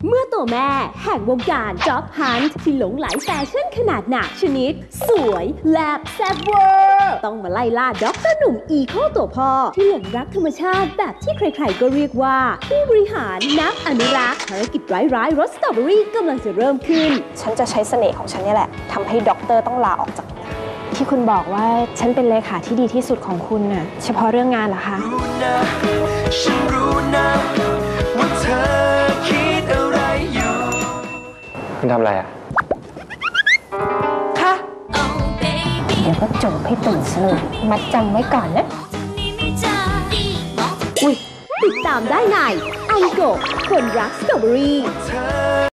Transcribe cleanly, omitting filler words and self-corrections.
เมื่อตัวแม่แห่งวงการจ็อบฮันท์ที่หลงไหลแฟชั่นขนาดหนักชนิดสวยแลบแซ่บเวอร์ต้องมาไล่ล่าด็อกเตอร์หนุ่มอีโคตัวพ่อที่หลงรักธรรมชาติแบบที่ใครๆก็เรียกว่าผู้บริหารนักอนุรักษ์ภารกิจร้ายๆรสสตรอเบอรี่กำลังจะเริ่มขึ้นฉันจะใช้เสน่ห์ของฉันนี่แหละทำให้ด็อกเตอร์ต้องลาออกจากงานที่คุณบอกว่าฉันเป็นเลขาที่ดีที่สุดของคุณน่ะเฉพาะเรื่องงานเหรอคะฉันรู้นะว่าเธอคิดอะไรอยู่คุณทำอะไรอ่ะค่ะเดี๋ยวก็จบให้ตื่นสนุกมัดจำไว้ก่อนนะอุ๊ยติดตามได้ในไอโกะคนรักสตรอเบอรี่